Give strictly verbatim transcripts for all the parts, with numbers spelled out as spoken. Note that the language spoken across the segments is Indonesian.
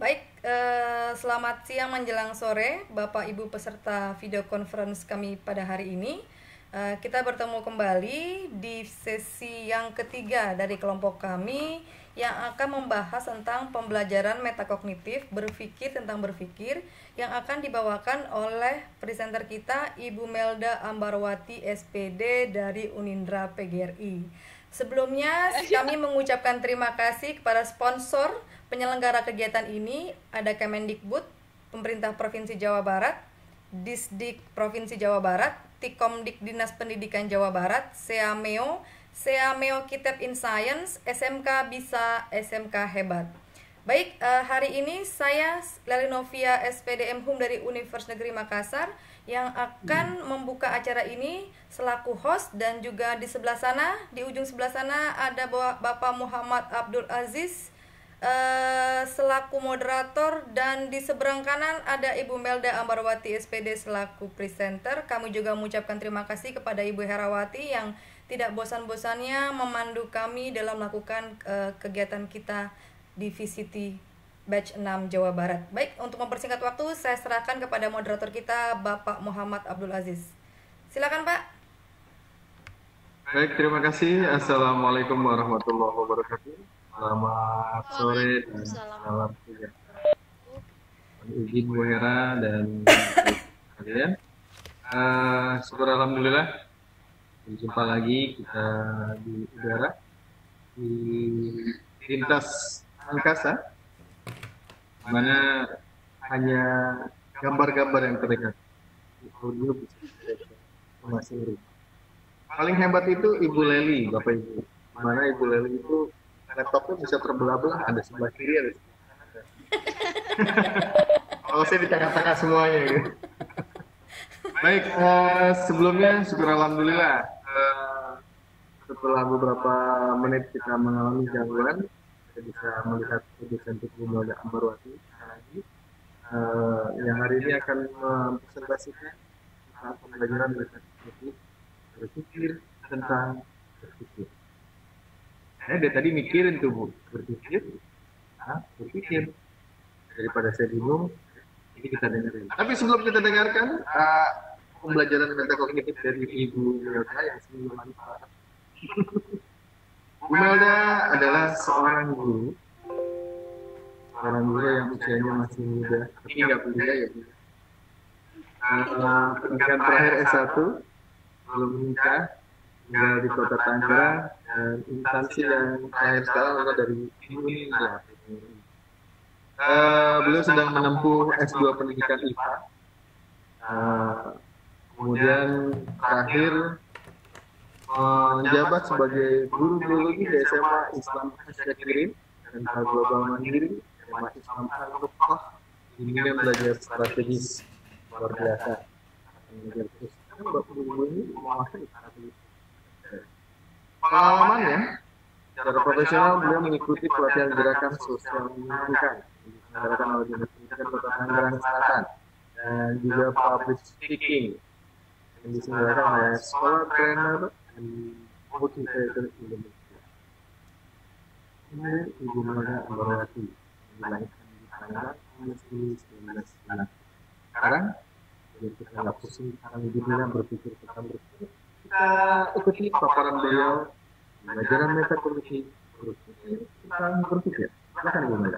Baik, eh, selamat siang menjelang sore, Bapak Ibu peserta video conference kami pada hari ini. Eh, kita bertemu kembali di sesi yang ketiga dari kelompok kami yang akan membahas tentang pembelajaran metakognitif, berpikir tentang berpikir, yang akan dibawakan oleh presenter kita Ibu Melda Ambarwati S P D dari Unindra P G R I. Sebelumnya kami mengucapkan terima kasih kepada sponsor penyelenggara kegiatan ini, ada Kemendikbud, Pemerintah Provinsi Jawa Barat, Disdik Provinsi Jawa Barat, Tikomdik Dinas Pendidikan Jawa Barat, Seameo, Seameo Kitab in Science, S M K Bisa, S M K Hebat. Baik, eh, hari ini saya Lelinovia S P D M Hum dari Universitas Negeri Makassar yang akan membuka acara ini selaku host, dan juga di sebelah sana, di ujung sebelah sana ada Bapak Muhammad Abdul Aziz uh, selaku moderator, dan di seberang kanan ada Ibu Melda Ambarwati S P D selaku presenter. Kami juga mengucapkan terima kasih kepada Ibu Herawati yang tidak bosan-bosannya memandu kami dalam melakukan uh, kegiatan kita di V C T Batch enam Jawa Barat. Baik, untuk mempersingkat waktu, saya serahkan kepada moderator kita, Bapak Muhammad Abdul Aziz. Silakan, Pak. Baik, terima kasih. Assalamualaikum warahmatullahi wabarakatuh. Selamat sore dan salam sejahtera. Izin Bu Hera dan kalian. Uh, syukur alhamdulillah, berjumpa lagi kita di udara di lintas angkasa, mana hanya gambar-gambar yang terlihat. Audio masih paling hebat itu Ibu Leli, Bapak Ibu. Mana Ibu Leli itu laptopnya bisa terbelah-belah, ada sebelah kiri, ada sebelah kanan. Kalau saya di tengah-tengah semuanya gitu. Baik, uh, sebelumnya syukur alhamdulillah, uh, setelah beberapa menit kita mengalami gangguan, kita bisa melihat produsen Ibu Melda Ambarwati lagi, uh, yang hari ini akan mempresentasikan tentang pembelajaran berpikir, berpikir tentang berpikir. Saya dari tadi mikirin tuh Bu, berpikir, nah, berpikir, daripada saya bingung, ini kita dengerin. Tapi sebelum kita dengarkan uh, pembelajaran metakognitif dari Ibu Melda yang sebelum manfaat. Bu Melda adalah seorang guru, seorang guru yang usianya masih muda, tapi nggak kuliah ya. Uh, pendidikan terakhir S satu, belum menikah, tinggal di Kota Tangerang, dan instansi yang terakhir sekarang adalah dari Unindra. Uh, beliau sedang menempuh S dua pendidikan I P A. Uh, kemudian terakhir menjabat uh, sebagai guru biologi di S M A Islam Asia Kirim dan Global Mandiri, S M A Islam Al-Ruqah. Ini belajar strategis luar biasa. Pengalamannya, secara profesional beliau mengikuti pelatihan gerakan sosial lingkungan diselenggarakan oleh Dinas Pendidikan Kota Tangerang Selatan, dan juga public speaking yang diselenggarakan oleh Scholar Trainer dan Motivator Indonesia. Ini Ibu Melda Ambarwati, dilahirkan di Tangerang tahun seribu sembilan ratus sembilan puluh. Sekarang, jadi kita nggak pusing sekarang judulnya berpikir tentang berpikir. Kita ikuti paparan beliau, pembelajaran metakognitif, berpikir tentang berpikir. Silakan Ibu Melda.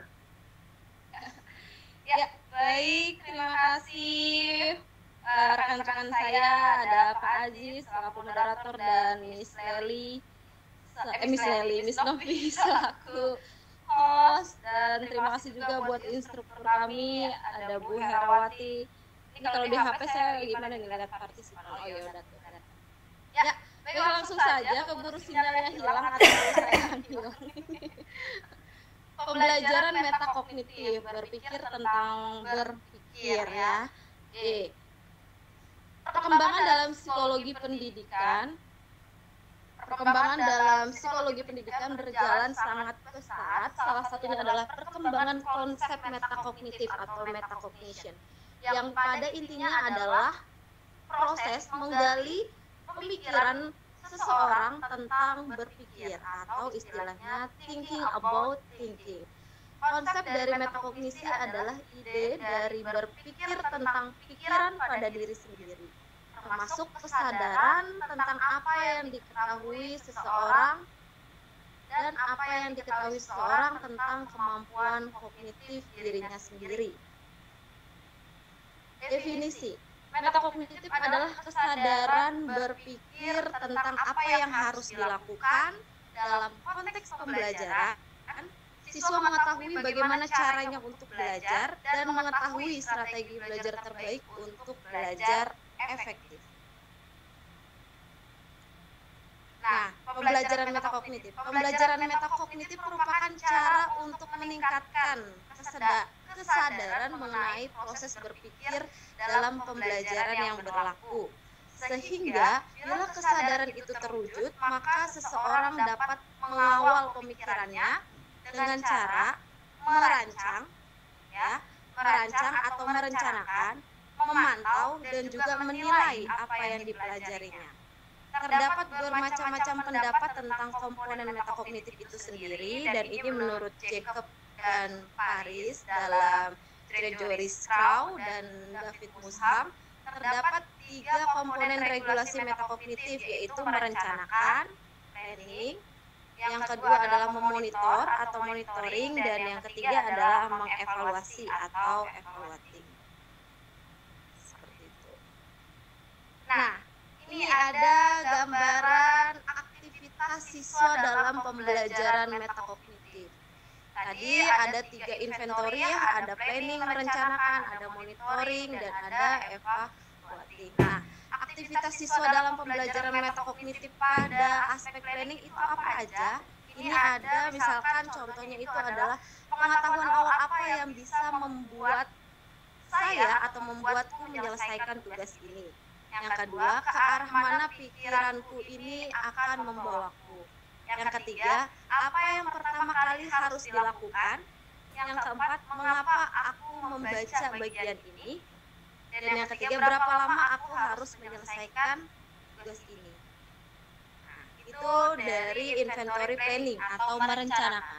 Ya, baik, terima kasih uh, rekan-rekan saya, ada Pak Aziz selaku moderator dan Miss Leli, eh Miss Leli, Miss Novi selaku host, dan terima kasih juga buat instruktur kami, ada Bu Herawati. Ini kalau di H P saya gimana nih lihat partisipan? Oh ya udah tuh. Ya, baik, langsung saja, keburu sinyalnya hilang atau saya hilang. Pembelajaran metakognitif, berpikir tentang berpikir ya. Oke. Perkembangan dalam psikologi pendidikan. Perkembangan dalam psikologi pendidikan berjalan sangat pesat. Salah satunya adalah perkembangan konsep metakognitif atau metacognition, yang pada intinya adalah proses menggali pemikiran seseorang tentang berpikir, atau istilahnya thinking about thinking. konsep dari metakognisi adalah ide dari berpikir tentang pikiran pada diri sendiri, termasuk kesadaran tentang apa yang diketahui seseorang dan apa yang diketahui seseorang tentang kemampuan kognitif dirinya sendiri. Definisi, metakognitif adalah kesadaran berpikir tentang apa yang harus dilakukan dalam konteks pembelajaran. Siswa mengetahui bagaimana caranya untuk belajar dan mengetahui strategi belajar terbaik untuk belajar efektif. Nah, pembelajaran metakognitif. Pembelajaran metakognitif merupakan cara untuk meningkatkan kesadaran mengenai proses berpikir dalam pembelajaran yang berlaku. Sehingga bila kesadaran itu terwujud, maka seseorang dapat mengawal pemikirannya dengan cara merancang, ya, merancang atau merencanakan, memantau dan juga menilai apa yang dipelajarinya. Terdapat bermacam-macam pendapat tentang komponen metakognitif itu sendiri, dan ini menurut Jacob dan Paris dalam Trejoris Crow dan David Musham, terdapat tiga komponen regulasi metakognitif, yaitu merencanakan, planning, yang kedua adalah memonitor atau monitoring, dan yang ketiga adalah mengevaluasi atau evaluating. Seperti itu. Nah, ini ada gambaran aktivitas siswa dalam pembelajaran metakognitif. Tadi ada tiga inventory ya, ada planning, merencanakan, ada monitoring, dan ada evaluating. Nah, aktivitas siswa dalam pembelajaran metakognitif pada aspek planning itu apa aja? Ini ada, misalkan contohnya itu adalah pengetahuan awal apa yang bisa membuat saya atau membuatku menyelesaikan tugas ini. Yang kedua, ke arah mana pikiranku ini akan membawaku. Yang ketiga, apa yang pertama kali harus dilakukan. Yang keempat, mengapa aku membaca bagian ini. Dan yang ketiga, berapa lama aku harus menyelesaikan tugas ini. Nah, itu dari inventory planning atau merencanakan.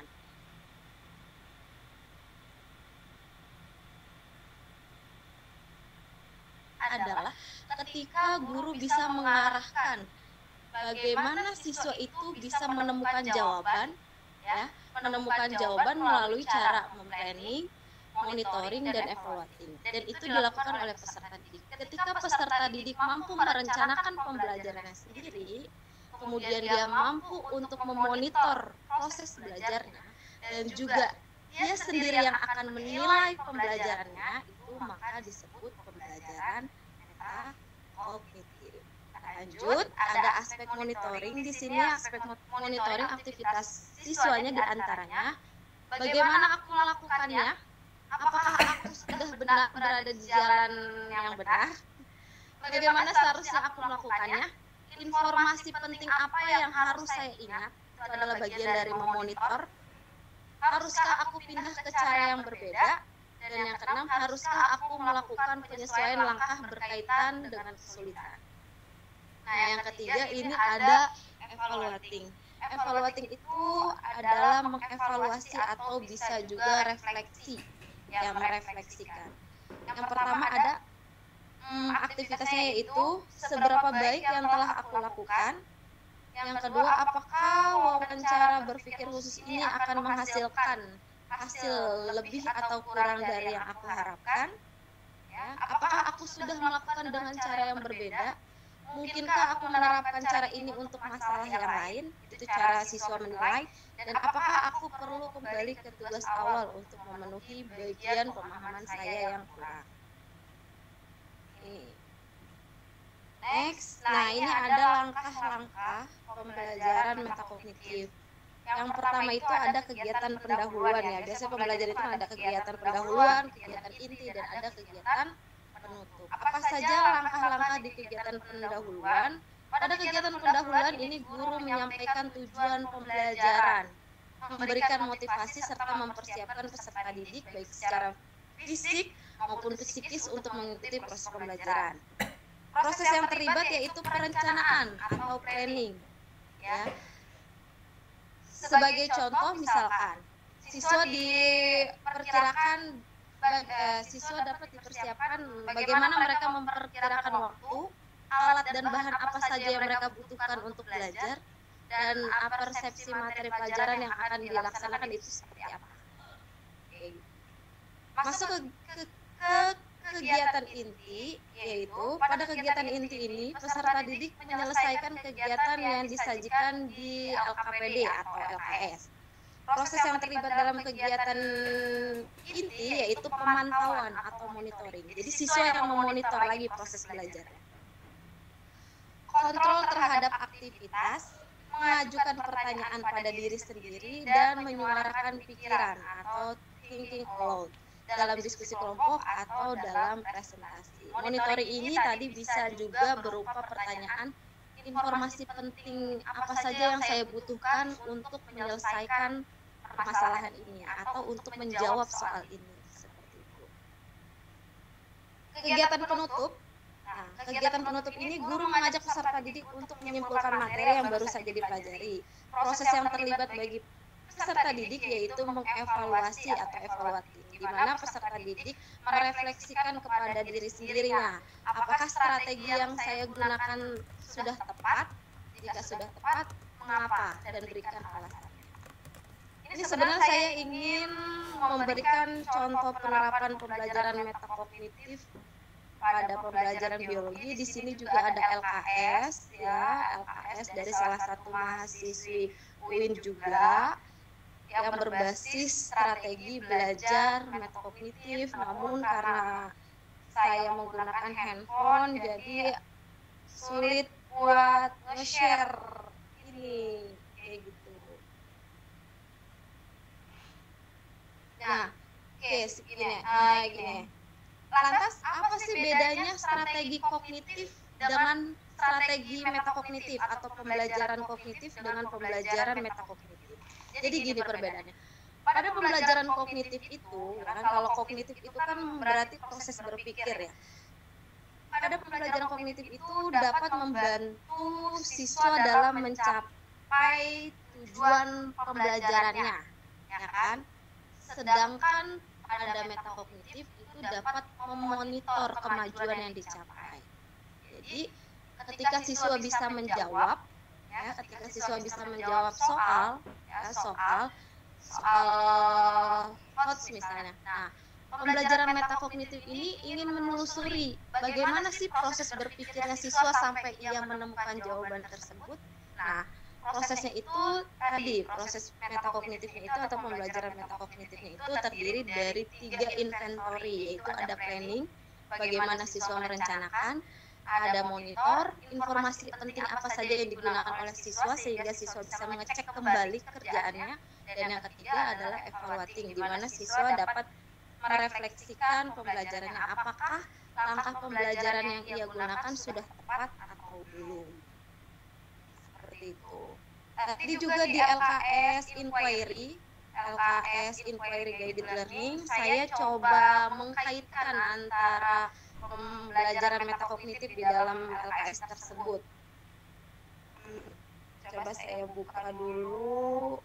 Adalah ketika guru bisa mengarahkan bagaimana siswa itu bisa menemukan jawaban, ya, menemukan jawaban melalui cara memplanning, monitoring, dan evaluating. Dan itu dilakukan oleh peserta didik. Ketika peserta didik mampu merencanakan pembelajarannya sendiri, kemudian dia mampu untuk memonitor proses belajarnya, dan juga dia sendiri yang akan menilai pembelajarannya, itu maka disebut pembelajaran metakognitif. Lanjut, ada aspek monitoring. Di sini aspek monitoring aktivitas siswanya diantaranya bagaimana aku melakukannya, apakah aku sudah benar berada di jalan yang benar, bagaimana seharusnya aku melakukannya, informasi penting apa yang harus saya ingat, itu adalah bagian dari memonitor, haruskah aku pindah ke cara yang berbeda, dan yang keenam, haruskah aku melakukan penyesuaian langkah berkaitan dengan kesulitan. Nah, yang ketiga ini ada evaluating. Evaluating itu adalah mengevaluasi atau bisa juga refleksi, yang merefleksikan. Yang pertama ada hmm, aktivitasnya yaitu seberapa baik yang telah aku lakukan. Yang kedua, apakah wawancara berpikir khusus ini akan menghasilkan hasil lebih atau kurang dari yang aku harapkan? Ya, apakah aku sudah melakukan dengan cara yang berbeda? Mungkinkah aku menerapkan cara ini untuk masalah yang lain? Itu cara siswa menilai. Dan apakah aku perlu kembali ke tugas awal untuk memenuhi bagian pemahaman saya yang kurang? Next, nah ini ada langkah-langkah pembelajaran metakognitif. Yang pertama itu ada kegiatan pendahuluan ya. Biasanya pembelajaran itu ada kegiatan pendahuluan, kegiatan inti, dan ada kegiatan penutup. Apa saja langkah-langkah di kegiatan pendahuluan? Pada kegiatan pendahuluan ini guru menyampaikan tujuan pembelajaran, memberikan motivasi serta mempersiapkan peserta didik baik secara fisik maupun psikis untuk mengikuti proses pembelajaran. Proses yang terlibat yaitu perencanaan atau planning. Ya. Sebagai contoh misalkan, siswa diperkirakan eh, siswa dapat dipersiapkan bagaimana mereka memperkirakan waktu, alat dan bahan apa saja yang mereka butuhkan untuk belajar, dan persepsi materi pelajaran yang akan dilaksanakan itu seperti apa. Masuk ke, ke, ke kegiatan inti, yaitu pada kegiatan inti ini peserta didik menyelesaikan kegiatan yang disajikan di L K P D atau L K S. Proses yang terlibat dalam kegiatan inti yaitu pemantauan atau monitoring. Jadi siswa yang memonitor lagi proses belajar. Kontrol terhadap aktivitas, mengajukan pertanyaan pada diri sendiri dan menyuarakan pikiran atau thinking aloud dalam diskusi kelompok atau dalam presentasi. Monitoring ini tadi bisa juga berupa pertanyaan, informasi penting apa saja yang saya butuhkan untuk menyelesaikan permasalahan ini atau untuk menjawab soal ini, seperti itu. Kegiatan penutup. Nah, kegiatan penutup ini guru mengajak peserta didik untuk menyimpulkan materi yang baru saja dipelajari. Proses yang terlibat bagi peserta didik yaitu mengevaluasi atau evaluatif, di mana peserta didik merefleksikan kepada diri sendirinya, apakah strategi yang saya gunakan sudah tepat, jika sudah tepat, mengapa, dan berikan alasan. Ini sebenarnya saya ingin memberikan contoh penerapan pembelajaran metakognitif pada pembelajaran biologi. Di sini juga ada L K S, ya, L K S dari salah satu mahasiswi U I N juga, yang berbasis strategi belajar metakognitif. Namun karena saya menggunakan handphone, jadi sulit buat nge-share ini, kayak gitu. Nah, oke, okay, segini, uh, gini. Lantas, apa sih bedanya strategi kognitif dengan strategi metakognitif atau pembelajaran kognitif dengan pembelajaran metakognitif? Jadi gini perbedaannya. Pada pembelajaran kognitif itu, kan kalau kognitif itu kan berarti proses berpikir ya. Pada pembelajaran kognitif itu dapat membantu siswa dalam mencapai tujuan pembelajarannya, ya kan? Sedangkan pada metakognitif itu dapat memonitor kemajuan yang dicapai. Jadi ketika siswa bisa menjawab, ya, ketika siswa bisa menjawab soal, ya, soal, soal H O T S misalnya. Nah, pembelajaran metakognitif ini ingin menelusuri bagaimana sih proses berpikirnya siswa sampai ia menemukan jawaban tersebut. Nah, prosesnya itu tadi, proses metakognitifnya itu atau pembelajaran metakognitifnya itu terdiri dari tiga inventory, yaitu ada planning, bagaimana siswa merencanakan, ada monitor, informasi penting apa saja yang digunakan oleh siswa sehingga siswa bisa mengecek kembali kerjaannya, dan yang ketiga adalah evaluating, di mana siswa dapat merefleksikan pembelajarannya, apakah langkah pembelajaran yang ia gunakan sudah tepat atau belum. Seperti itu. Tadi juga di L K S Inquiry, L K S Inquiry Guided Learning, saya coba mengkaitkan antara pembelajaran metakognitif di dalam L K S tersebut. Coba saya buka dulu.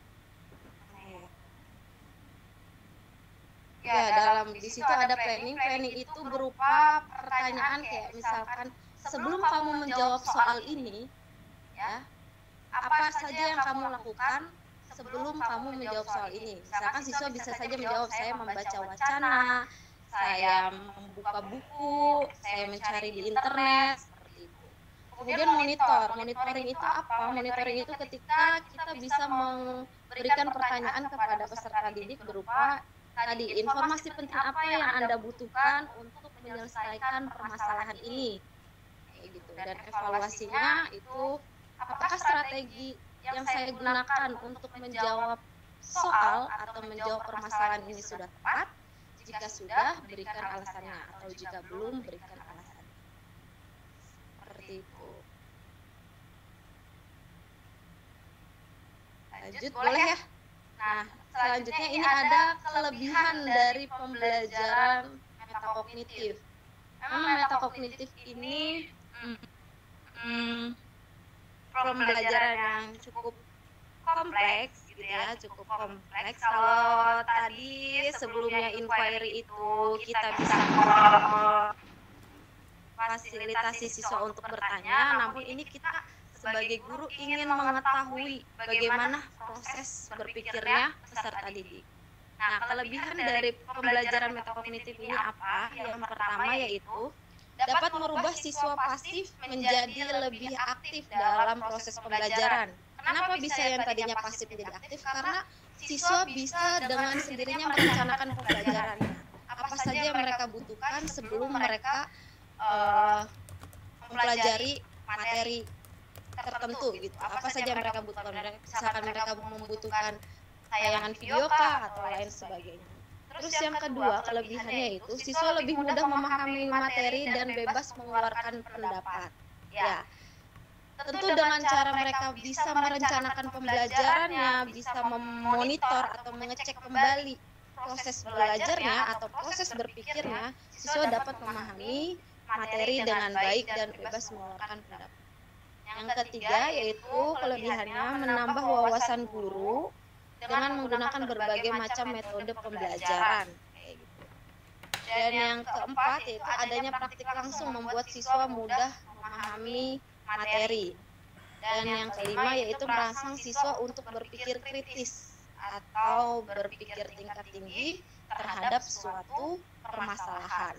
Ya, dalam di situ ada planning. Planning itu berupa pertanyaan kayak misalkan, sebelum kamu menjawab soal ini, ya, apa saja yang kamu lakukan sebelum kamu menjawab soal ini? Misalkan siswa bisa saja menjawab, saya membaca wacana, saya membuka buku, saya mencari di internet, seperti itu. Kemudian monitor. Monitoring itu apa? Monitoring itu ketika kita bisa memberikan pertanyaan kepada peserta didik berupa tadi, informasi penting apa yang Anda butuhkan untuk menyelesaikan permasalahan ini, kayak gitu. Dan evaluasinya itu, apakah strategi yang saya gunakan untuk menjawab soal atau menjawab permasalahan ini sudah tepat? Jika sudah, berikan alasannya, atau jika belum, berikan alasannya. Seperti itu. Lanjut, boleh ya? Nah, selanjutnya ini ada kelebihan dari pembelajaran metakognitif. Memang metakognitif ini hmm, hmm, pembelajaran yang cukup kompleks gitu gitu ya, cukup kompleks. Kalau tadi sebelumnya inquiry itu kita bisa fasilitasi siswa untuk bertanya, namun ini kita sebagai guru ingin mengetahui bagaimana proses berpikirnya peserta didik. Nah, kelebihan dari pembelajaran metakognitif ini apa? Yang pertama yaitu dapat merubah siswa pasif menjadi lebih aktif dalam proses pembelajaran. Kenapa bisa yang tadinya pasif menjadi aktif? Karena siswa bisa dengan sendirinya merencanakan pembelajarannya. Apa saja yang mereka butuhkan sebelum mereka uh, mempelajari materi tertentu gitu. Apa saja yang mereka butuhkan? Misalkan mereka membutuhkan tayangan video kah atau lain sebagainya. Terus yang kedua, kelebihannya itu siswa lebih mudah memahami materi dan bebas mengeluarkan pendapat. Ya, tentu dengan cara mereka bisa merencanakan pembelajarannya, bisa memonitor atau mengecek kembali proses belajarnya atau proses berpikirnya, siswa dapat memahami materi dengan baik dan bebas mengeluarkan pendapat. Yang ketiga yaitu kelebihannya menambah wawasan guru dengan menggunakan berbagai macam metode pembelajaran. Dan yang keempat yaitu adanya praktik langsung membuat siswa mudah memahami materi. Dan yang kelima yaitu merangsang siswa untuk berpikir kritis atau berpikir tingkat tinggi terhadap suatu permasalahan.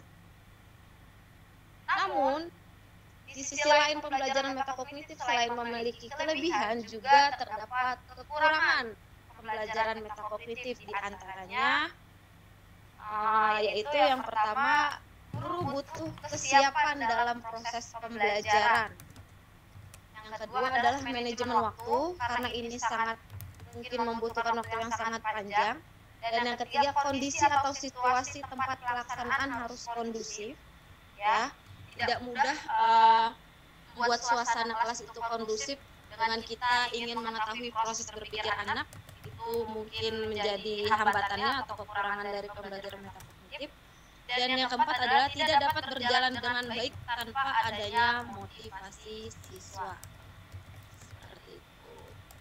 Namun, di sisi lain pembelajaran metakognitif selain memiliki kelebihan juga terdapat kekurangan pembelajaran metakognitif, di antaranya uh, yaitu yang pertama, guru butuh kesiapan dalam proses pembelajaran. Yang kedua adalah manajemen waktu, karena ini sangat mungkin membutuhkan waktu yang sangat panjang. Dan yang ketiga, kondisi atau situasi tempat pelaksanaan harus kondusif, ya, tidak mudah uh, membuat suasana kelas itu kondusif dengan kita ingin mengetahui proses berpikir anak. Itu mungkin menjadi hambatannya atau kekurangan dari pembelajaran metakognitif. Dan yang keempat adalah tidak dapat berjalan dengan baik tanpa adanya motivasi siswa. Seperti itu.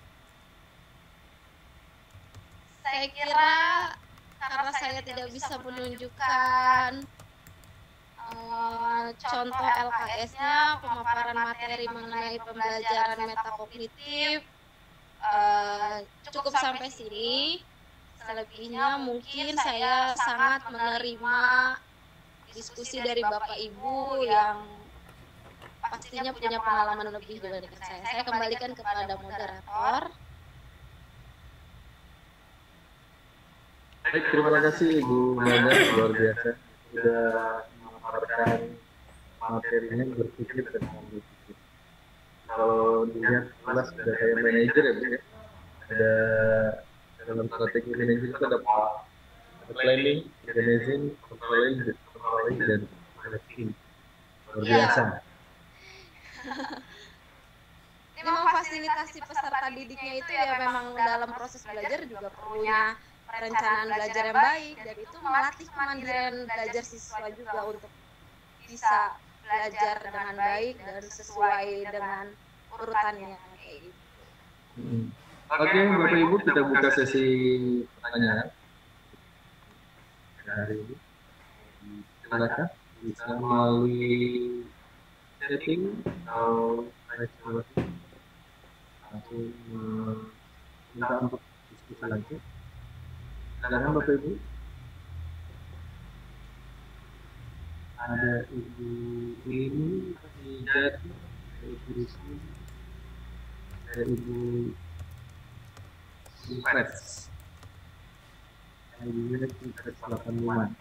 Saya kira karena saya tidak bisa menunjukkan uh, contoh L K S-nya, pemaparan materi mengenai pembelajaran metakognitif, Uh, cukup sampai sini. Selebihnya mungkin saya sangat menerima diskusi dari Bapak Ibu yang pastinya punya pengalaman lebih dibandingkan saya. Saya kembalikan kepada moderator. Baik, terima kasih Ibu Mada, luar biasa sudah memaparkan materinya berpikir tentang berpikir. Kalau dilihat kelas sudah kayak manajer ya Bu ya, ada dalam strategi manajer itu ada ada planning, organizing, controlling, controlling dan managing. Luar biasa. Ini memfasilitasi peserta didiknya itu ya memang dalam proses belajar juga perlunya perencanaan belajar yang baik, dan itu melatih kemandirian belajar siswa juga untuk bisa belajar dengan baik dan sesuai dengan urutannya kayak gitu. Hmm. Oke, okay, Bapak Ibu, kita buka sesi pertanyaan. Hari ini, silakan bisa melalui setting atau langsung minta untuk diskusi langsung. Silakan Bapak Ibu. Ada Ibu ini, Ijat, ada Ibu Rizky, ada Ibu Impres, ada Ibu Milik Impres delapan puluh lima.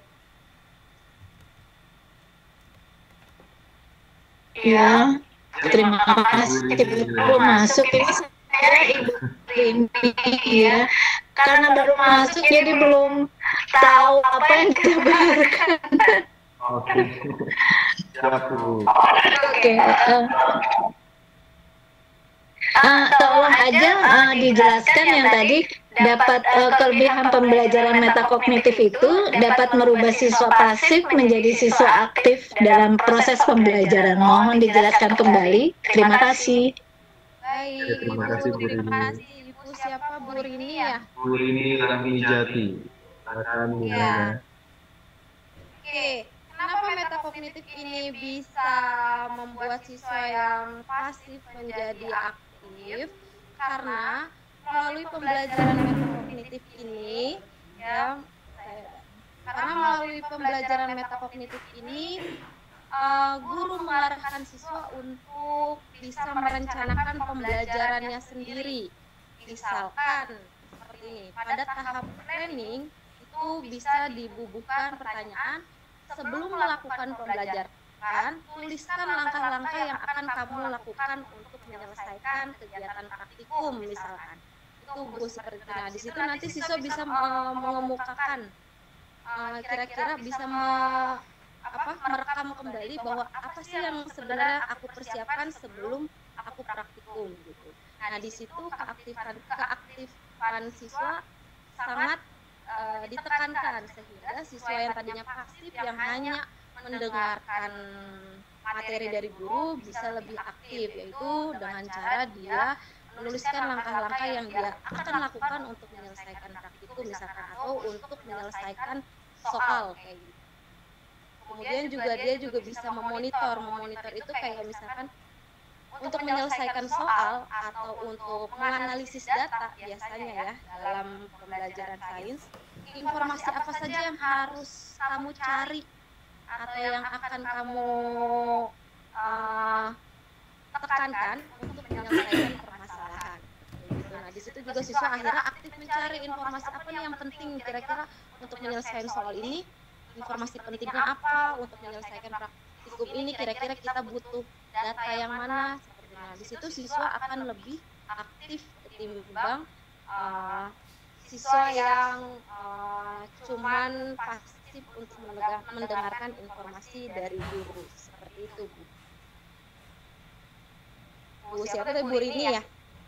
Ya, terima kasih. Baru masuk ini saya Ibu ini ya, karena baru masuk jadi belum tahu apa yang kita berikan. Oke, siap Bu. Oke, uh, uh, tolong aja uh, dijelaskan yang tadi dapat uh, kelebihan pembelajaran metakognitif itu dapat merubah siswa pasif menjadi siswa aktif dalam proses pembelajaran. Mohon dijelaskan kembali. Terima kasih. Baik, Ya, terima kasih Bu. Terima kasih Ibu siapa? Bu Rini ya? Bu Rini Rahmijati. Silakan Bu Iya. Melda. Oke, kenapa metakognitif ini bisa membuat siswa yang pasif menjadi aktif? Karena melalui pembelajaran metakognitif ini, ya, saya- karena melalui pembelajaran metakognitif ini, eh, guru mengarahkan siswa untuk bisa merencanakan pembelajarannya sendiri. Misalkan seperti ini, pada tahap planning itu bisa dibubuhkan pertanyaan sebelum melakukan pembelajaran, tuliskan langkah-langkah yang akan kamu lakukan untuk menyelesaikan kegiatan praktikum misalkan. Itu Bu seperti itu. Nah, di situ nanti siswa bisa eh, mengemukakan eh, kira-kira bisa me- apa merekam kembali bahwa apa sih yang sebenarnya aku persiapkan sebelum aku praktikum gitu. Nah, di situ keaktifan keaktifan siswa sangat uh, ditekankan sehingga siswa yang tadinya pasif yang hanya mendengarkan materi dari guru bisa lebih aktif, yaitu dengan cara dia menuliskan langkah-langkah yang dia akan lakukan untuk menyelesaikan praktikum misalkan atau untuk menyelesaikan soal kayak gitu. Kemudian juga dia juga bisa memonitor, memonitor itu kayak misalkan untuk menyelesaikan soal atau untuk menganalisis data biasanya ya dalam pembelajaran sains, informasi apa saja yang harus kamu cari atau yang akan kamu uh, tekankan untuk menyelesaikan permasalahan. Gitu. Nah, di situ juga siswa akhirnya aktif mencari informasi apa nih yang penting kira-kira untuk menyelesaikan soal ini, informasi pentingnya apa untuk menyelesaikan praktikum ini, kira-kira kita butuh data yang mana. Nah, di situ siswa akan lebih aktif ketimbang uh, siswa yang uh, cuman pasif untuk mendengarkan informasi dari guru. Seperti itu, Bu. Bu siapa tadi? Bu Rini ya?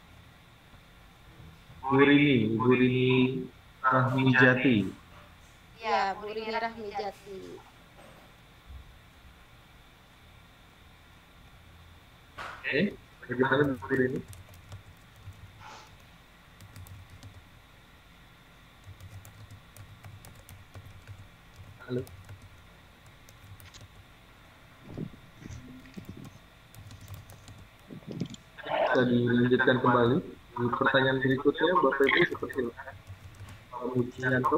Bu Rini, Bu Rini Rahmijati. Ya, Bu Rini Rahmijati. Oke, bagaimana Bu Rini? Halo. Bisa dilanjutkan kembali. Di pertanyaan berikutnya, Bapak Ibu seperti Pak Mujianto.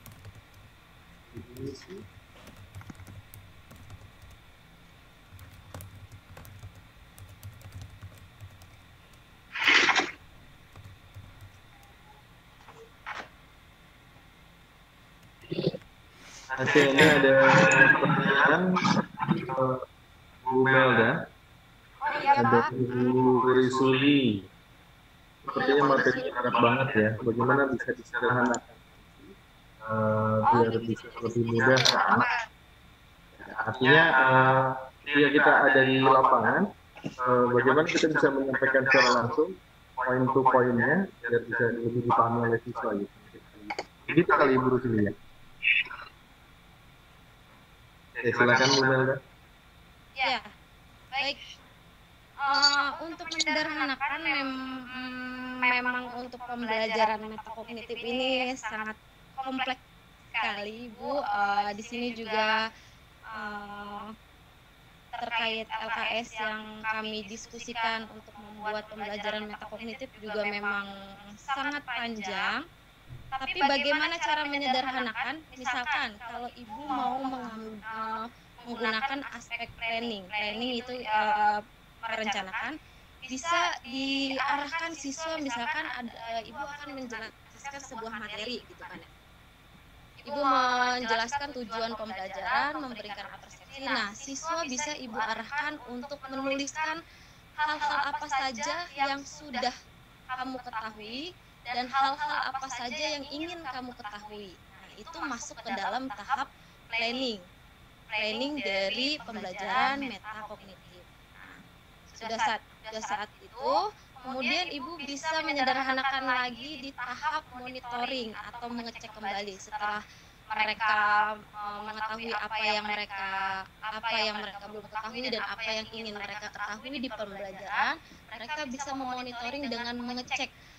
Oke, ini ada pertanyaan uh, Bu Melda. Ada Bu Risuli. Sepertinya materi berat banget ya. Bagaimana bisa disederhanakan uh, biar bisa lebih mudah ke anak. Artinya uh, ketika kita ada di lapangan, uh, bagaimana kita bisa menyampaikan secara langsung poin to poinnya biar bisa lebih dipahami oleh siswa gitu. Jadi kali Bu Risuli ya. Oke, silakan Bu Melda. Ya, baik. Uh, untuk menyederhanakan mem memang untuk pembelajaran metakognitif ini sangat kompleks sekali, Bu. Uh, di sini juga uh, terkait L K S yang kami diskusikan untuk membuat pembelajaran metakognitif juga memang sangat panjang. Tapi bagaimana cara menyederhanakan? Misalkan kalau ibu mau mengambil, uh, menggunakan aspek planning, planning itu uh, merencanakan, bisa diarahkan siswa misalkan ada, uh, ibu akan menjelaskan sebuah materi gitu kan. Ibu menjelaskan tujuan pembelajaran, memberikan persepsi. Nah, siswa bisa ibu arahkan untuk menuliskan hal-hal apa saja yang sudah kamu ketahui dan hal-hal apa saja yang ingin kamu ketahui. Nah, itu masuk ke dalam tahap planning. Planning dari pembelajaran metakognitif. Nah, sudah saat sudah saat itu, kemudian ibu bisa menyederhanakan lagi di tahap monitoring atau mengecek kembali setelah mereka uh, mengetahui apa yang mereka apa yang mereka belum ketahui dan apa yang ingin mereka ketahui di pembelajaran, mereka bisa memonitoring dengan mengecek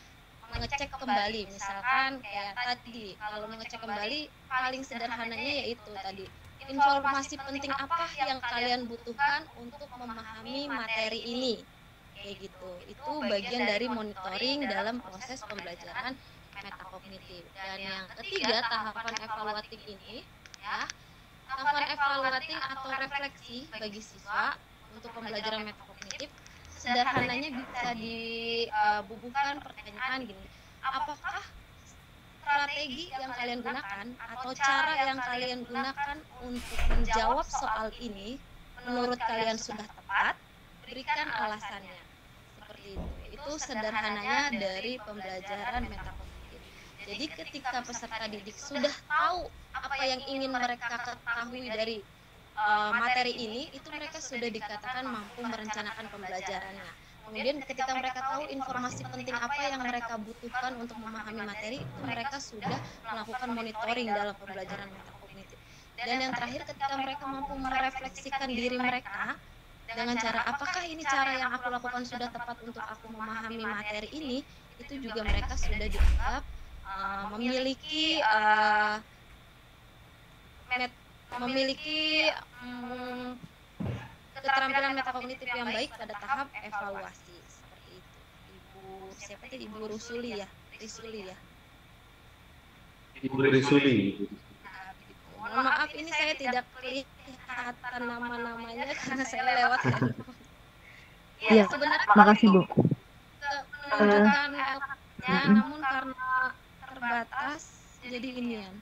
mengecek kembali, misalkan kayak tadi kalau mengecek kembali paling sederhananya yaitu tadi informasi penting apa yang kalian butuhkan untuk memahami materi ini, kayak gitu. Itu bagian dari monitoring dalam proses pembelajaran metakognitif. Dan yang ketiga, tahapan evaluating ini ya, tahapan evaluating atau refleksi bagi siswa untuk pembelajaran metakognitif sederhananya bisa dibubuhkan pertanyaan gini, apakah strategi yang kalian gunakan atau cara yang kalian gunakan untuk menjawab soal ini menurut kalian sudah tepat? Berikan alasannya. Seperti itu. Itu sederhananya dari pembelajaran metakognitif. Jadi ketika peserta didik sudah tahu apa yang ingin mereka ketahui dari uh, materi ini, itu mereka sudah dikatakan mampu merencanakan pembelajarannya. Kemudian ketika mereka tahu informasi penting apa yang mereka butuhkan untuk memahami materi, itu mereka sudah melakukan monitoring dalam pembelajaran metakognitif. Dan yang terakhir, ketika mereka mampu merefleksikan diri mereka dengan cara apakah ini cara yang aku lakukan sudah tepat untuk aku memahami materi ini, itu juga mereka sudah dianggap uh, memiliki uh, met, memiliki um, keterampilan metakognitif yang baik pada tahap evaluasi. Seperti itu. Ibu siapa tadi? Ibu Rusuli ya, Risuli ya. Ibu Risuli. Nah, begitu. Mohon maaf ini saya tidak kelihatan nama-namanya karena saya lewat dari. Iya, sebenarnya makasih Bu. menunjukkan ya, namun karena terbatas jadi inian.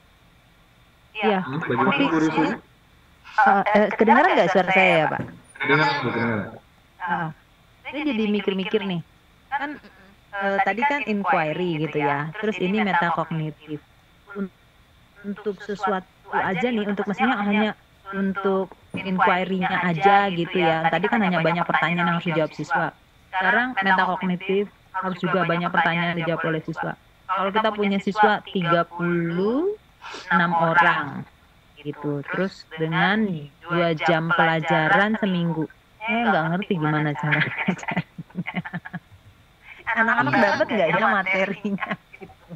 Iya. Hmm, bagaimana Ibu Risuli? Uh, eh, kedengaran nggak suara saya ya Pak? Dengar, Bu, dengar. Uh, saya jadi mikir-mikir nih, kan uh, tadi kan inquiry gitu ya, terus ini metakognitif. Un- Untuk sesuatu aja nih, untuk mestinya hanya untuk inquiry-nya aja gitu ya. Tadi kan hanya banyak pertanyaan yang harus dijawab siswa. Sekarang metakognitif harus juga banyak pertanyaan yang dijawab oleh siswa. Kalau kita punya siswa tiga puluh enam orang gitu, terus dengan dua jam pelajaran seminggu, saya nggak ngerti gimana cara ngajarnya. Anak-anak dapat nggak ya materinya? Gitu.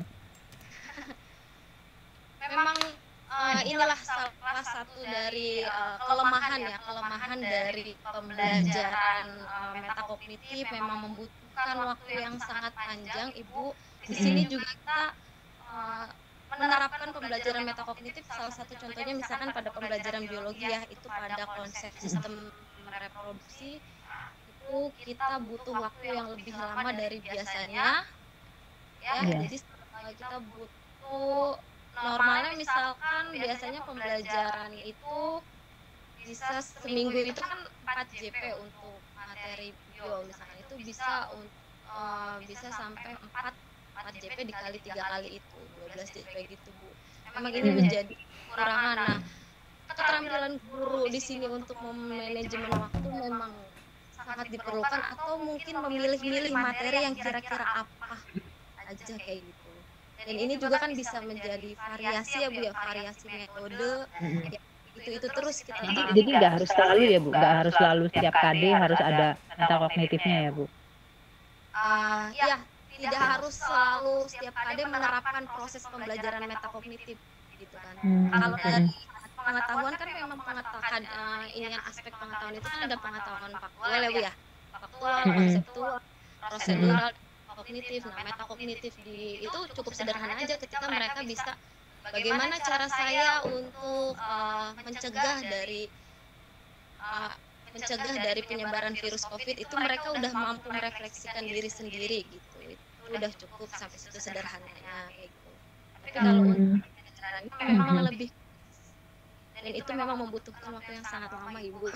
Memang uh, inilah salah satu dari uh, kelemahan ya, kelemahan dari pembelajaran uh, metakognitif memang membutuhkan waktu yang sangat panjang, Ibu. Di sini juga kita uh, menerapkan pembelajaran metakognitif, salah satu contohnya misalkan pada pembelajaran biologi ya, itu pada konsep sistem reproduksi itu kita butuh waktu yang lebih lama dari biasanya ya. Yeah. Jadi kita butuh normalnya misalkan biasanya pembelajaran itu bisa seminggu itu kan empat J P untuk materi bio misalkan, itu bisa uh, bisa sampai empat empat J P dikali tiga kali itu dua belas J P gitu Bu. Memang ini menjadi kekurangan. Nah, keterampilan guru di sini untuk memanajemen waktu memang sangat diperlukan, atau mungkin memilih-milih materi yang kira-kira apa aja kayak gitu. Dan ini juga kan bisa menjadi variasi ya Bu ya, variasi metode ya, itu itu terus kita. Jadi jadi nggak harus selalu ya Bu, nggak harus selalu setiap K D harus ada metakognitifnya ya Bu. Uh, ya, tidak harus selalu setiap K D menerapkan proses pembelajaran metakognitif gitu kan. Hmm. Kalau dari pengetahuan kan memang pengetahuan uh, ini yang aspek pengetahuan itu kan ada pengetahuan faktual ya Bu ya. Faktual, konseptual, prosedural, kognitif. Nah, metakognitif di itu cukup sederhana aja ketika mereka bisa bagaimana cara saya untuk uh, mencegah dari uh, mencegah dari penyebaran virus COVID, itu mereka udah mampu merefleksikan diri sendiri gitu. Itu udah cukup sampai situ sederhananya kayak gitu. Tapi kalau untuk pembelajaran ini memang lebih, dan itu memang membutuhkan waktu yang sangat lama Ibu.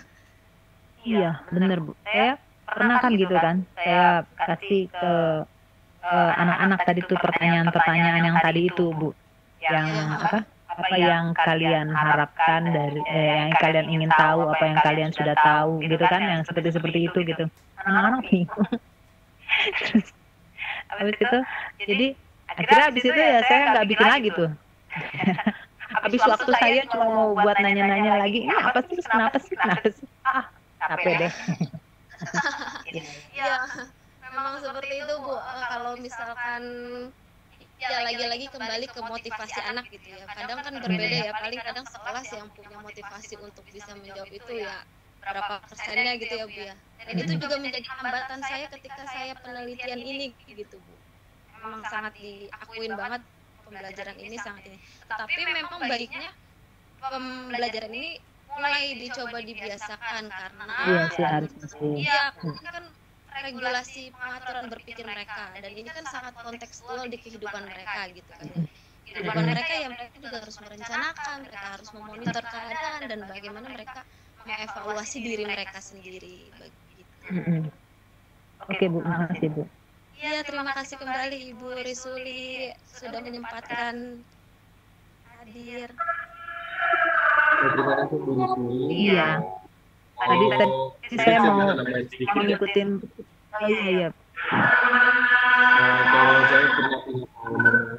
Iya, benar Bu. Saya pernah kan gitu kan, saya kasih ke uh, anak-anak tadi tuh pertanyaan-pertanyaan yang tadi itu Bu, yang apa? Apa yang kalian harapkan dari eh, yang kalian ingin tahu, apa yang kalian sudah tahu gitu kan, yang seperti seperti itu gitu. Anak-anak bingung. Terus habis itu, jadi akhirnya habis itu ya saya nggak bikin lagi tuh. Habis waktu saya cuma mau buat nanya-nanya lagi, ini apa sih, kenapa sih, kenapa sih? Ah, capek deh. Iya, memang seperti itu Bu. Kalau misalkan ya lagi-lagi kembali ke motivasi anak gitu ya, kadang kan berbeda ya, paling kadang sekelas yang punya motivasi untuk bisa menjawab itu ya berapa persennya gitu ya Bu ya, dan itu juga menjadi hambatan saya ketika saya penelitian ini gitu Bu. Memang sangat diakuin banget pembelajaran ini sangat ini, tapi memang baiknya pembelajaran ini mulai dicoba dibiasakan karena Iya sih harusnya sih. iya kan regulasi pengaturan berpikir mereka, dan ini kan sangat kontekstual di kehidupan mereka gitu kan ya. Kehidupan mereka ya, mereka juga harus merencanakan, mereka harus memonitor keadaan dan bagaimana mereka mengevaluasi diri mereka sendiri begitu. Mm-mm. Oke Bu, makasih Bu. Iya, terima kasih kembali Ibu Risuli sudah menyempatkan hadir. Ya, terima kasih Bu Risuli. Iya. Tadi tadi saya mau mengikutin. Oh iya iya. Nah, kalau saya pernah punya pengalaman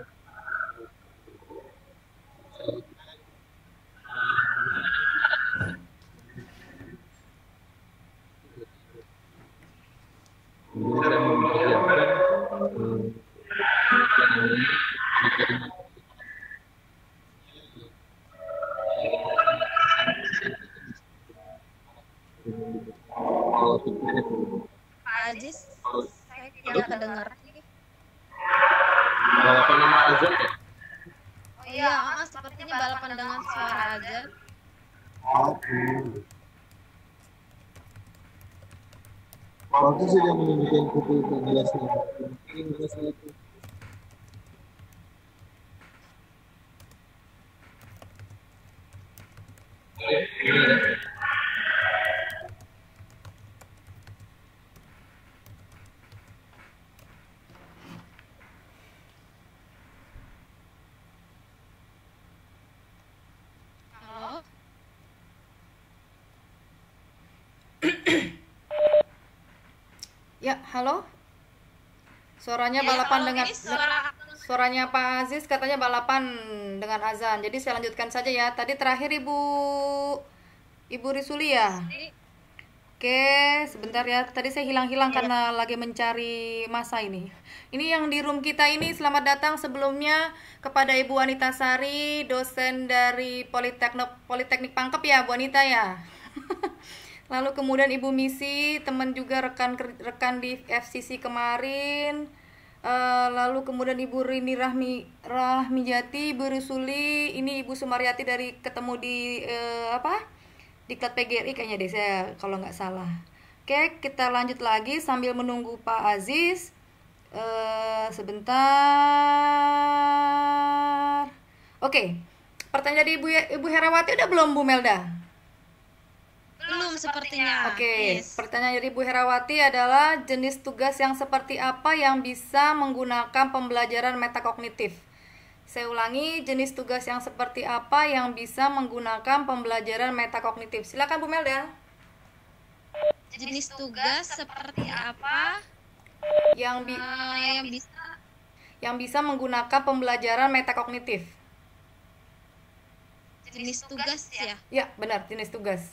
saya mempersiapkan hmm, kalau pikirnya Pak Ajis, saya tidak kedengar. balapan nama azan ya? Oh iya, ah, sepertinya balapan dengan suara aja. Waktu sudah menunjukkan pukul empat belas mungkin masalah itu. Halo? Ya, halo. Suaranya Ya, balapan kalau dengan ini suara suaranya Pak Aziz katanya balapan dengan azan. Jadi saya lanjutkan saja ya. Tadi terakhir Ibu Ibu Risuli ya. Oke, sebentar ya. Tadi saya hilang-hilang karena lagi mencari masa ini. Ini yang di room kita ini, selamat datang sebelumnya kepada Ibu Wanita Sari, dosen dari Politeknik Politeknik Pangkep ya, Bu Wanita ya. Lalu kemudian Ibu Misi, teman juga rekan rekan di F C C kemarin. Uh, lalu kemudian Ibu Rini Rahmi Rahmijati, Ibu Risuli, ini Ibu Sumaryati dari ketemu di uh, apa? Diklat P G R I kayaknya deh saya kalau nggak salah. Oke, kita lanjut lagi sambil menunggu Pak Aziz. Uh, sebentar. Oke, pertanyaan dari Ibu Ibu Herawati udah belum Bu Melda? belum sepertinya. Oke, Yes. pertanyaan dari Bu Herawati adalah jenis tugas yang seperti apa yang bisa menggunakan pembelajaran metakognitif? Saya ulangi, jenis tugas yang seperti apa yang bisa menggunakan pembelajaran metakognitif? Silakan Bu Melda. Jenis tugas seperti apa Yang bi eh, yang bisa yang bisa menggunakan pembelajaran metakognitif. jenis tugas ya? Ya, benar, jenis tugas.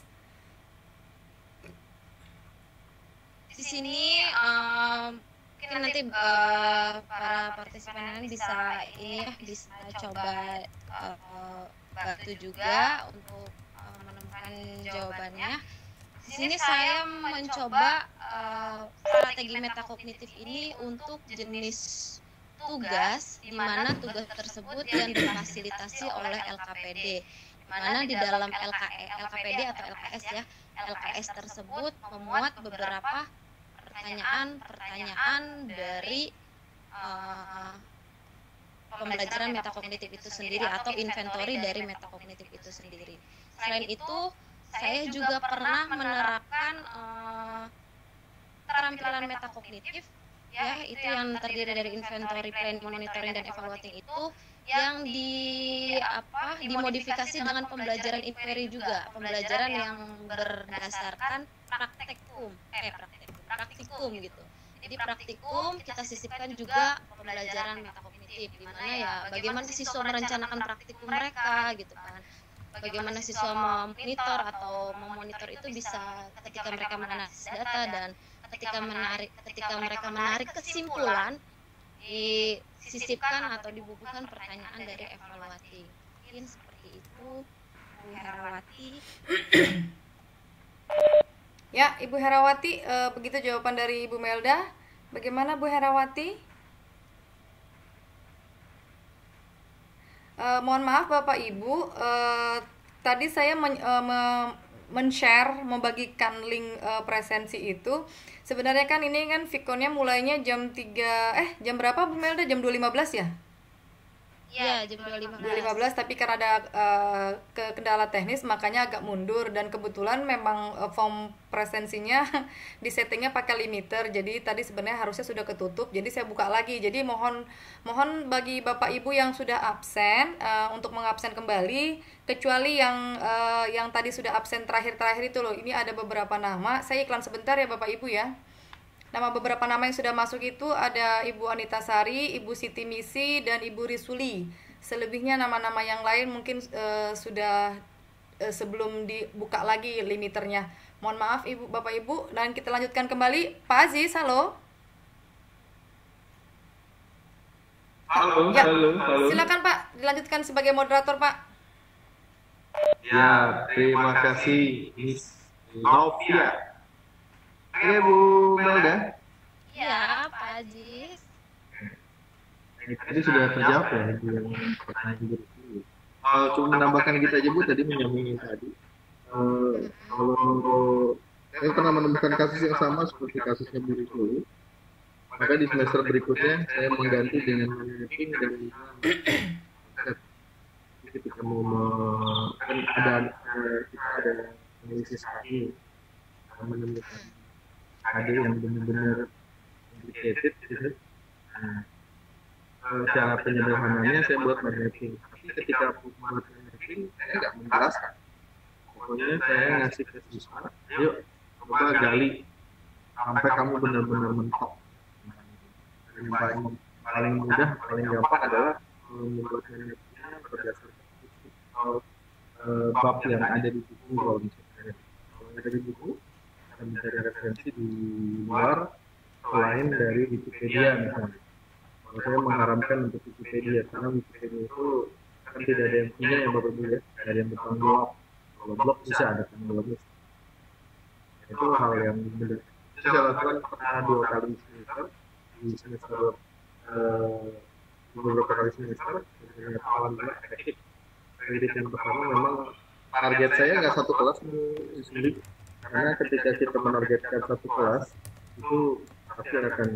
Di sini em, mungkin nanti eh, para partisipan ini bisa ini ya, bisa coba eh, bantu juga untuk eh, menemukan jawabannya. Di sini saya mencoba eh, strategi metakognitif ini untuk jenis tugas di mana tugas tersebut yang difasilitasi oleh L K P D, di mana di dalam L K E, L K P D atau L K S ya, L K S tersebut memuat beberapa pertanyaan-pertanyaan dari uh, pembelajaran metakognitif itu sendiri atau inventory dari metakognitif itu sendiri. Selain itu, saya juga pernah menerapkan uh, keterampilan metakognitif ya, itu yang terdiri dari inventory, planning, monitoring, dan evaluating itu yang di apa dimodifikasi dengan pembelajaran inquiry juga, pembelajaran yang berdasarkan praktikum eh praktikum praktikum gitu. Jadi praktikum kita sisipkan juga pembelajaran metakognitif, di mana ya bagaimana siswa merencanakan praktikum mereka gitu kan, bagaimana siswa memonitor atau memonitor itu bisa ketika mereka menganalisis data dan ketika menarik ketika mereka menarik kesimpulan disisipkan atau dibukukan pertanyaan dari evaluasi. Mungkin seperti itu, Bu Herawati. Ya, Ibu Herawati, eh, begitu jawaban dari Ibu Melda. Bagaimana Bu Herawati? Eh, mohon maaf Bapak Ibu, eh, tadi saya men, eh, me- men-share, membagikan link eh, presensi itu. Sebenarnya kan ini kan Vicon-nya mulainya jam tiga, eh jam berapa Bu Melda? Jam dua lima belas ya? Iya, jam dua lima dua lima belas, tapi karena ada uh, ke kendala teknis makanya agak mundur, dan kebetulan memang uh, form presensinya di settingnya pakai limiter, jadi tadi sebenarnya harusnya sudah ketutup, jadi saya buka lagi. Jadi mohon mohon bagi Bapak Ibu yang sudah absen uh, untuk mengabsen kembali, kecuali yang uh, yang tadi sudah absen terakhir-terakhir itu loh. Ini ada beberapa nama, saya iklan sebentar ya Bapak Ibu ya. Nama beberapa nama yang sudah masuk itu ada Ibu Anita Sari, Ibu Siti Misi, dan Ibu Risuli. Selebihnya nama-nama yang lain mungkin uh, sudah uh, sebelum dibuka lagi limiternya. Mohon maaf Ibu, Bapak Ibu, dan kita lanjutkan kembali. Pak Aziz, halo. Halo, Ya, halo, halo. silakan Pak, dilanjutkan sebagai moderator Pak. Ya, terima kasih Miss Novia. Oke Bu Melda. Iya, Pak Aziz. Ini tadi sudah terjawab ya Ibu yang pertanyaan juga dulu. Uh, cuma menambahkan kita aja Bu tadi menyambung yang tadi. Uh, kalau saya pernah menemukan kasus yang sama seperti kasusnya Bu Risuli, maka di semester berikutnya saya mengganti dengan mapping dan konsep. Ketika mau me- kan ada uh, kita ada analisis kaki menemukan ada yang benar-benar complicated gitu. Nah, eh, cara penyederhanaannya saya buat mapping. Tapi ketika membuat mapping, saya nggak menjelaskan. Pokoknya saya ngasih ke siswa, yuk coba gali sampai kamu benar-benar mentok. Dan paling paling mudah, paling gampang adalah eh, membuat mappingnya berdasarkan atau eh, bab yang ada di buku kalau misalnya. Kalau ada di buku, akan mencari referensi di luar selain dari Wikipedia misalnya. Kalau saya mengharamkan untuk Wikipedia karena Wikipedia itu kan tidak ada yang punya yang Bapak Ibu ya, tidak ada yang bertanggung jawab. Kalau blog bisa ada tanggung jawabnya. Itu hal yang benar. Itu saya lakukan pernah dua kali semester di semester eh, beberapa kali semester. Dengan alhamdulillah efektif. Efektif yang pertama memang target saya nggak satu kelas sendiri. Karena ketika kita menargetkan satu kelas itu pasti akan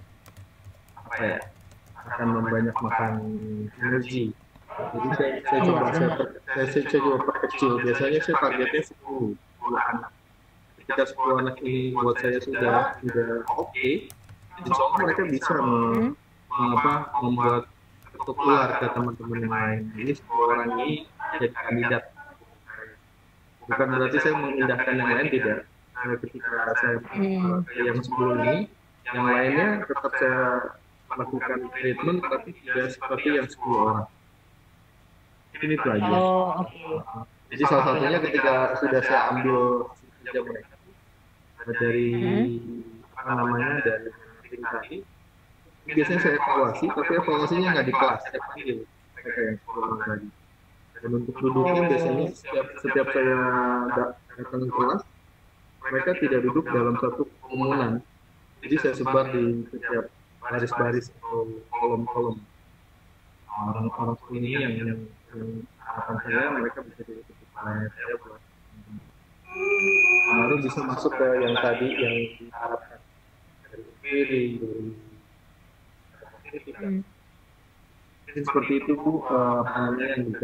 apa ya akan membanyak makan energi. Jadi saya, saya coba saya, per- saya, saya, saya coba perkecil. Biasanya saya targetnya sepuluh anak. Ketika sepuluh anak ini buat saya sudah sudah oke, okay, insya Allah mereka bisa mem, apa, membuat ketular ke teman-teman yang lain. Jadi sepuluh orang ini jadi kandidat. Bukan berarti saya mengindahkan yang lain, tidak. Nah, ketika saya uh, yang sepuluh ini, yang lainnya tetap saya lakukan treatment, tapi tidak seperti yang sepuluh orang. Ini itu aja. Oh, oke. Uh, jadi salah satunya ketika sudah saya ambil kerja mereka dari apa namanya dari tim tadi, biasanya saya evaluasi, tapi evaluasinya nggak di kelas, saya panggil mereka yang sepuluh orang tadi. Dan untuk duduknya biasanya setiap, setiap saya datang ke kelas, mereka tidak duduk dalam satu kerumunan. Jadi saya sebar di setiap baris-baris atau kolom-kolom. Orang-orang ini yang, yang, yang harapan saya mereka bisa duduk di kepala saya buat baru bisa masuk ke yang tadi yang diharapkan dari kiri, dari Hmm. seperti itu Bu, uh, apa namanya yang bisa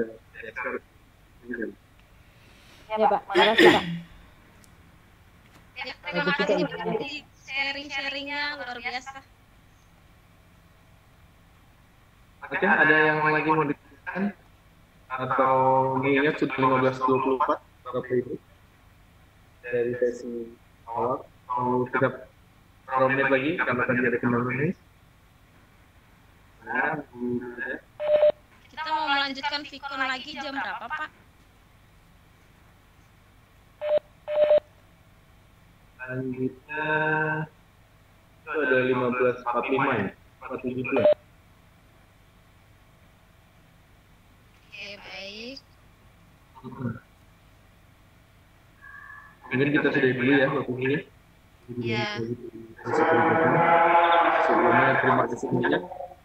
Ya Pak, makasih Pak. Ya, terima kasih Pak Aziz. Sharing-sharingnya luar biasa. Oke, ada yang lagi mau ditanyakan atau mengingat sudah lima belas dua puluh empat Bapak Ibu dari sesi awal, mau kita beberapa menit lagi karena tadi ada kendala ini. Nah, Bu, ya. Kita mau melanjutkan Vicon lagi jam berapa, Pak? Selanjutnya itu ada lima belas empat puluh lima ya, seperti itu ya. Oke, baik. Mungkin kita sudah dulu ya waktu ini. Iya. Sebelumnya terima kasih banyak.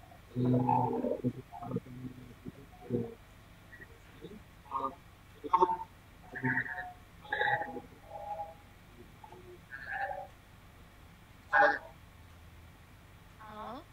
Halo.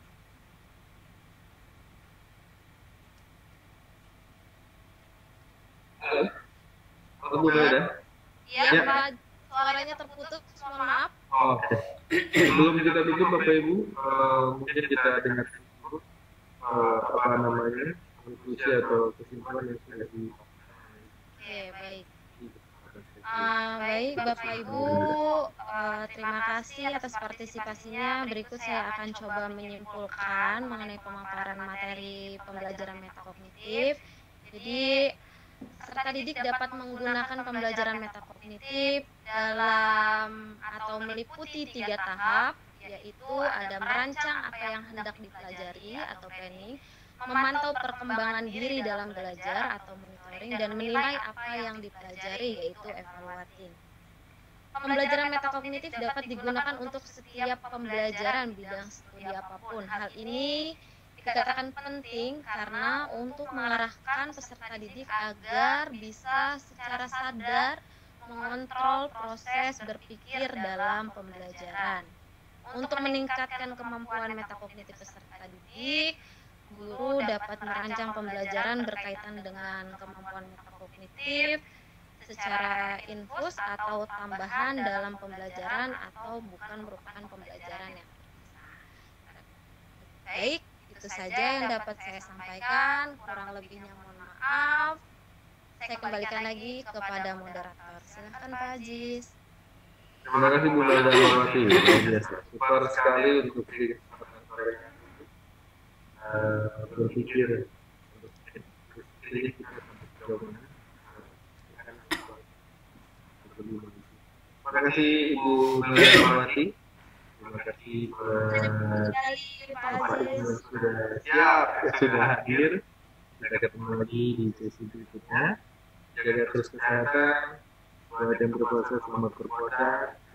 Halo, Bu Melda. Iya, Ya. Pak. Suaranya terputus, mohon maaf. Oh, oke. Sebelum kita tutup Bapak Ibu, eh, mungkin kita dengar dulu eh, apa namanya konklusi atau kesimpulan yang sudah di. Oke, baik. Ah, baik, Bapak Ibu, eh, terima kasih atas partisipasinya. Berikut saya akan coba menyimpulkan mengenai pemaparan materi pembelajaran metakognitif. Jadi, peserta didik dapat menggunakan pembelajaran metakognitif dalam atau meliputi tiga tahap, yaitu ada merancang apa yang hendak dipelajari atau planning, memantau perkembangan diri dalam belajar atau monitoring, dan menilai apa yang dipelajari, yaitu evaluating. Pembelajaran metakognitif dapat digunakan untuk setiap pembelajaran bidang studi apapun. Hal ini dikatakan penting karena untuk mengarahkan peserta didik agar bisa secara sadar mengontrol proses berpikir dalam pembelajaran. Untuk meningkatkan kemampuan metakognitif peserta didik, guru dapat merancang pembelajaran berkaitan dengan kemampuan metakognitif secara infus atau tambahan dalam pembelajaran atau bukan merupakan pembelajaran yang terpisah. Baik, itu saja yang dapat saya sampaikan. Kurang lebihnya mohon maaf. Saya kembalikan lagi kepada moderator. Silakan Pak Ajis. Terima kasih Bu Melda Marwati. Luar biasa. Super sekali untuk di kesempatan sore ini. Eh, berpikir untuk jadi kita sampai sejauh mana. Terima kasih Ibu Melda Marwati. Terima kasih eh, Bapak Ibu yang sudah siap, sudah hadir. Kita ketemu lagi di sesi berikutnya. Jaga terus kesehatan. Buat yang berpuasa, selamat berpuasa.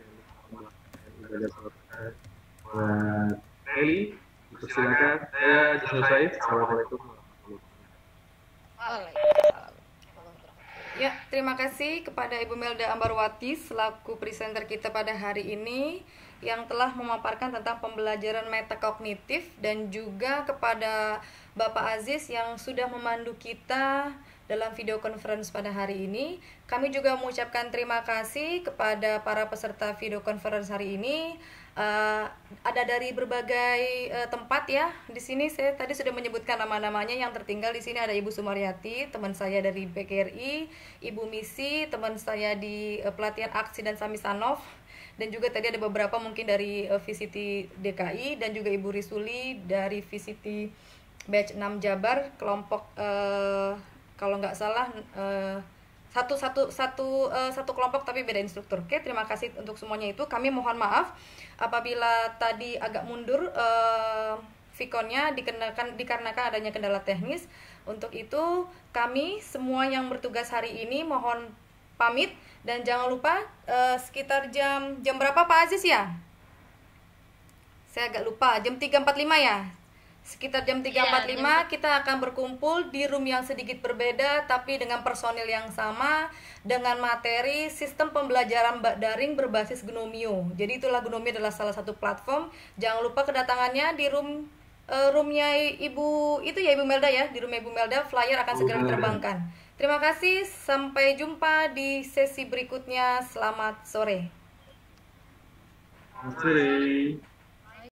Ibadah sholat Asar. Buat Nelly, silakan. Saya Jason Said. Assalamualaikum warahmatullahi wabarakatuh. Waalaikumsalam. Ya, terima kasih kepada Ibu Melda Ambarwati selaku presenter kita pada hari ini yang telah memaparkan tentang pembelajaran metakognitif, dan juga kepada Bapak Aziz yang sudah memandu kita dalam video conference pada hari ini. Kami juga mengucapkan terima kasih kepada para peserta video conference hari ini. Uh, ada dari berbagai uh, tempat ya. Di sini saya tadi sudah menyebutkan nama-namanya. Yang tertinggal di sini ada Ibu Sumaryati, teman saya dari B K R I, Ibu Misi, teman saya di uh, pelatihan Aksi dan Samisanov, dan juga tadi ada beberapa mungkin dari uh, V C T D K I, dan juga Ibu Risuli dari V C T Batch enam Jabar, kelompok uh, kalau nggak salah uh, satu satu satu uh, satu kelompok tapi beda instruktur. Oke, terima kasih untuk semuanya itu. Kami mohon maaf apabila tadi agak mundur uh, Vkonnya dikenakan dikarenakan adanya kendala teknis. Untuk itu kami semua yang bertugas hari ini mohon pamit, dan jangan lupa uh, sekitar jam jam berapa Pak Aziz ya? Saya agak lupa, jam tiga empat puluh lima ya. Sekitar jam tiga empat puluh lima kita akan berkumpul di room yang sedikit berbeda tapi dengan personil yang sama, dengan materi sistem pembelajaran daring berbasis Gnomio. Jadi itulah, Gnomio adalah salah satu platform. Jangan lupa kedatangannya di room uh, roomnya Ibu itu ya Ibu Melda ya, di room Ibu Melda. Flyer akan segera diterbangkan. Terima kasih, sampai jumpa di sesi berikutnya. Selamat sore. Selamat sore.